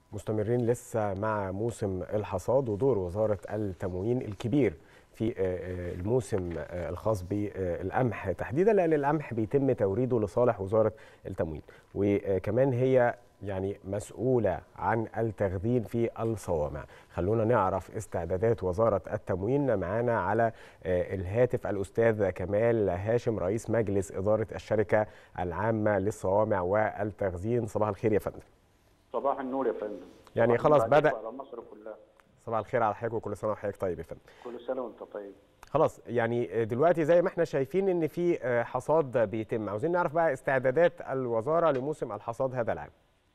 مستمرين لسه مع موسم الحصاد ودور وزارة التموين الكبير في الموسم الخاص بالقمح تحديدا، لأن القمح بيتم توريده لصالح وزارة التموين، وكمان هي يعني مسؤولة عن التخزين في الصوامع. خلونا نعرف استعدادات وزارة التموين. معانا على الهاتف الأستاذ كمال هاشم، رئيس مجلس إدارة الشركة العامة للصوامع والتخزين. صباح الخير يا فندم. صباح النور يا فندم. يعني خلاص بدأ. على مصر كلها. صباح الخير على حضرتك وكل سنه وحضرتك طيب يا فندم. كل سنه وانت طيب. خلاص يعني دلوقتي زي ما احنا شايفين ان في حصاد بيتم، عاوزين نعرف بقى استعدادات الوزاره لموسم الحصاد هذا العام.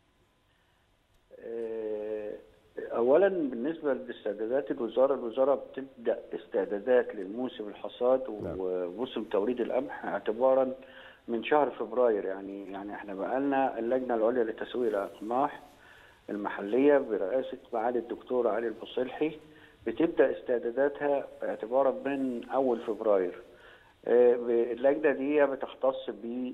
اولا بالنسبه لاستعدادات الوزاره بتبدا استعدادات للموسم الحصاد وموسم توريد القمح اعتبارا من شهر فبراير. يعني احنا بقالنا اللجنه العليا لتسويق الاقماح المحليه برئاسه معالي الدكتور علي البصلحي بتبدا استعداداتها اعتبارا من اول فبراير. اللجنه دي بتختص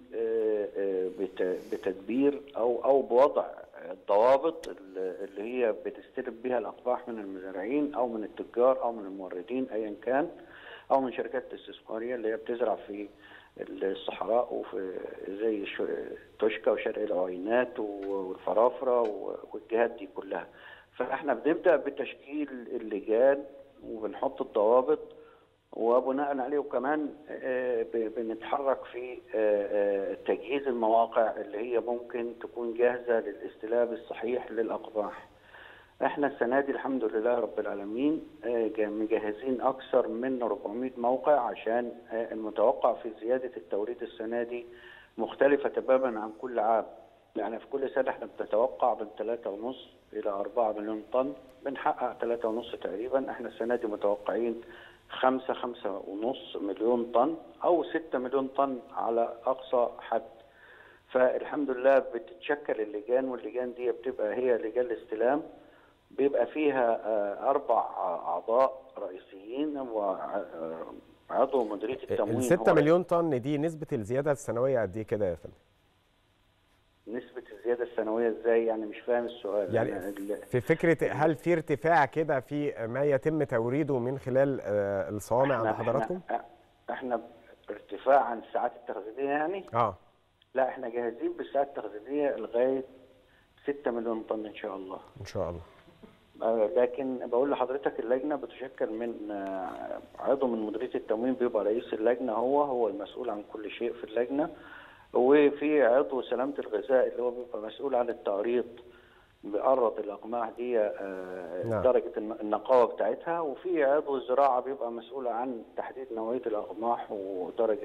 بتدبير او بوضع الضوابط اللي هي بتستلم بها الاقماح من المزارعين او من التجار او من الموردين ايا كان، او من شركات الاستثماريه اللي هي بتزرع في الصحراء وفي زي توشكا وشرق العوينات والفرافره والجهات دي كلها. فاحنا بنبدا بتشكيل اللجان وبنحط الضوابط، وبناء عليه وكمان بنتحرك في تجهيز المواقع اللي هي ممكن تكون جاهزه للاستلام الصحيح للاقماح. احنا السنه دي الحمد لله رب العالمين مجهزين اكثر من 400 موقع، عشان المتوقع في زياده التوريد السنه دي مختلفه تماما عن كل عام. يعني في كل سنه احنا بنتوقع من 3.5 الى 4 مليون طن، بنحقق 3.5 تقريبا. احنا السنه دي متوقعين 5.5 مليون طن او 6 مليون طن على اقصى حد. فالحمد لله بتتشكل اللجان، واللجان دي بتبقى هي لجان الاستلام، بيبقى فيها 4 اعضاء رئيسيين وعضو مديريه التموين. 6 مليون طن دي نسبه الزياده السنويه قد ايه كده يا فندم؟ نسبه الزياده السنويه ازاي؟ يعني مش فاهم السؤال. يعني في فكره هل في ارتفاع كده في ما يتم توريده من خلال الصوامع عند حضراتكم؟ احنا ارتفاع عن الساعات التخزينيه يعني؟ لا، احنا جاهزين بالساعات التخزينيه لغايه 6 مليون طن ان شاء الله. ان شاء الله. لكن بقول لحضرتك اللجنه بتشكل من عضو من مديريه التموين، بيبقى رئيس اللجنه هو المسؤول عن كل شيء في اللجنه، وفي عضو سلامه الغذاء اللي هو بيبقى مسؤول عن التعريض، بيقرض الاقماح دي درجه النقاوه بتاعتها، وفي عضو الزراعه بيبقى مسؤول عن تحديد نوعيه الاقماح ودرجه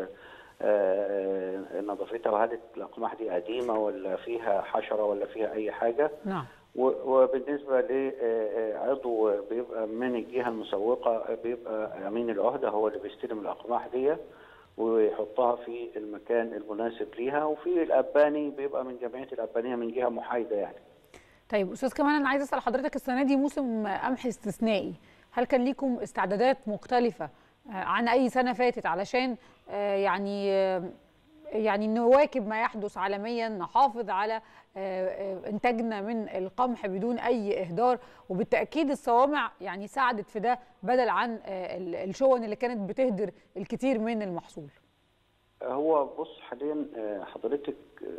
نظافتها، وهل الاقماح دي قديمه ولا فيها حشره ولا فيها اي حاجه. نعم. وبالنسبه لعضو بيبقى من الجهه المسوقه، بيبقى امين العهده هو اللي بيستلم الاقماح دي ويحطها في المكان المناسب ليها، وفي الاباني بيبقى من جمعيه الابانيه من جهه محايده يعني. طيب استاذ كمان، انا عايز اسال حضرتك، السنه دي موسم قمح استثنائي، هل كان ليكم استعدادات مختلفه عن اي سنه فاتت علشان يعني نواكب ما يحدث عالميا، نحافظ على انتاجنا من القمح بدون اي اهدار؟ وبالتاكيد الصوامع يعني ساعدت في ده بدل عن الشون اللي كانت بتهدر الكثير من المحصول. هو بص حاليا حضرتك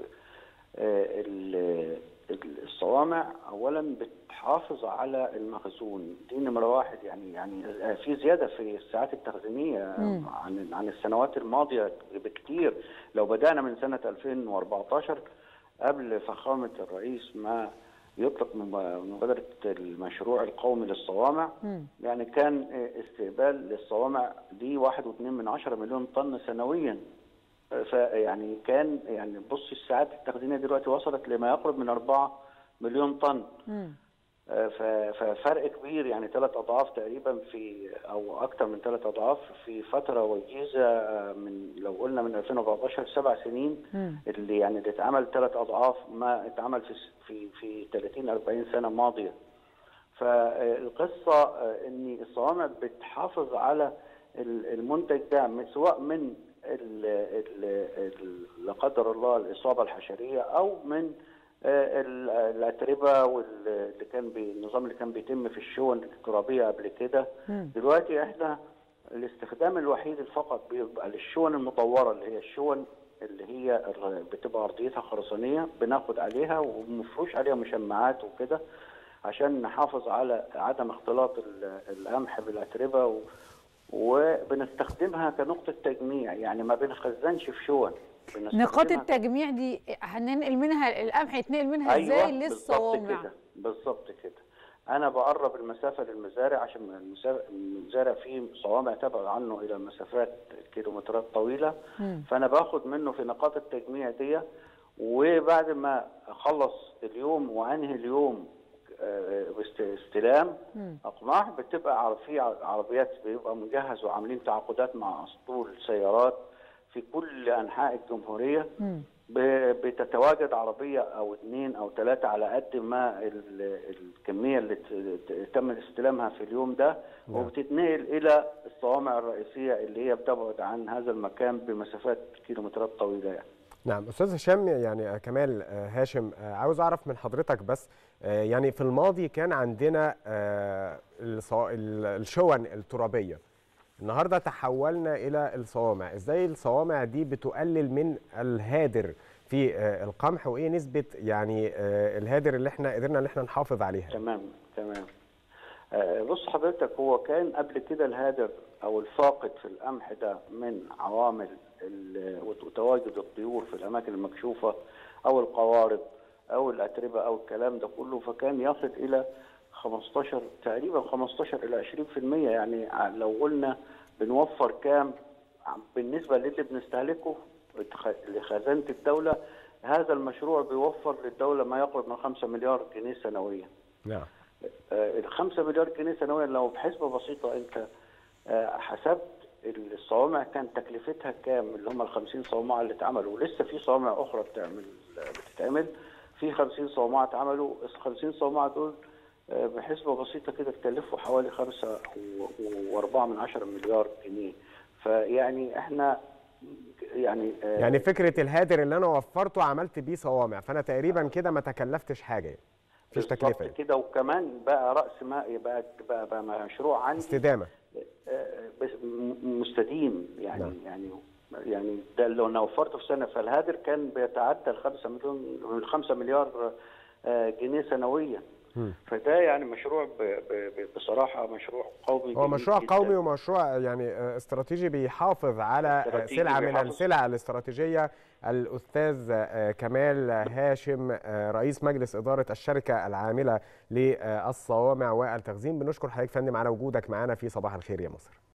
الصوامع اولا بتحافظ على المخزون، دي نمره واحد. يعني في زياده في الساعات التخزينيه عن السنوات الماضيه بكتير. لو بدانا من سنه 2014 قبل فخامه الرئيس ما يطلق مبادره المشروع القومي للصوامع، يعني كان استقبال للصوامع دي 1.2 مليون طن سنويا. فيعني كان بص الساعات التخزينيه دلوقتي وصلت لما يقرب من 4 مليون طن. ففرق كبير، يعني 3 أضعاف تقريبا في او اكثر من 3 أضعاف في فتره وجيزه. من لو قلنا من 2014 7 سنين اللي اتعمل 3 أضعاف ما اتعمل في 30 40 سنه ماضيه. فالقصه ان الصوامع بتحافظ على المنتج ده، سواء من لا قدر الله الاصابه الحشريه او من الاتربه واللي كان النظام اللي كان بيتم في الشون الترابيه قبل كده. دلوقتي احنا الاستخدام الوحيد فقط بيبقى للشون المطوره، اللي هي الشون اللي هي بتبقى ارضيتها خرسانيه، بناخد عليها ومفروش عليها مشمعات وكده عشان نحافظ على عدم اختلاط القمح بالاتربه، وبنستخدمها كنقطه تجميع، يعني ما بنخزنش في شون. نقاط التجميع دي هننقل منها القمح، يتنقل منها ازاي للصوامع؟ بالظبط كده. انا بقرب المسافه للمزارع عشان المزارع فيه صوامع تبعد عنه الى مسافات كيلومترات طويله، فانا باخد منه في نقاط التجميع دي، وبعد ما اخلص اليوم وانهي اليوم باستلام اقماح، بتبقى في عربيات بيبقى مجهز وعاملين تعاقدات مع اسطول سيارات في كل انحاء الجمهوريه، بتتواجد عربيه او 2 أو 3 على قد ما الكميه اللي تم استلامها في اليوم ده، وبتتنقل الى الصوامع الرئيسيه اللي هي بتبعد عن هذا المكان بمسافات كيلومترات طويله يعني. نعم استاذ هشام، يعني كمال هاشم، عاوز اعرف من حضرتك بس، يعني في الماضي كان عندنا الشون الترابيه، النهارده تحولنا الى الصوامع، ازاي الصوامع دي بتقلل من الهادر في القمح، وايه نسبه يعني الهادر اللي احنا قدرنا ان احنا نحافظ عليها؟ تمام. بص حضرتك، هو كان قبل كده الهادر او الفاقد في القمح ده من عوامل وتواجد الطيور في الاماكن المكشوفه او القوارب او الاتربه او الكلام ده كله، فكان يصل الى 15 تقريبا 15 الى 20%. يعني لو قلنا بنوفر كام بالنسبه للي بنستهلكه لخزانه الدوله، هذا المشروع بيوفر للدوله ما يقرب من 5 مليار جنيه سنويا. نعم. ال 5 مليار جنيه سنويا لو بحسبه بسيطه انت حسبت الصوامع كان تكلفتها كام، اللي هم ال 50 صومعه اللي اتعملوا، ولسه في صوامع اخرى بتتعمل، في 50 صومعه اتعملوا، ال 50 صومعه دول بحسبه بسيطه كده تكلفوا حوالي 5.4 مليار جنيه. فيعني احنا يعني فكره الهادر اللي انا وفرته عملت بيه صوامع، فانا تقريبا كده ما تكلفتش حاجه يعني. مفيش تكلفه يعني. كده، وكمان بقى راس مال، بقى مشروع عندي استدامه مستديم يعني. نعم. يعني ده لو انا وفرته في سنه، فالهادر كان بيتعدى ال 5 مليار جنيه سنويا. فده يعني مشروع بصراحه مشروع قومي. هو مشروع قومي ومشروع يعني استراتيجي بيحافظ على سلعه من السلع الاستراتيجيه. الاستاذ كمال هاشم، رئيس مجلس اداره الشركه العامله للصوامع والتخزين، بنشكر حضرتك فندم على وجودك معنا في صباح الخير يا مصر.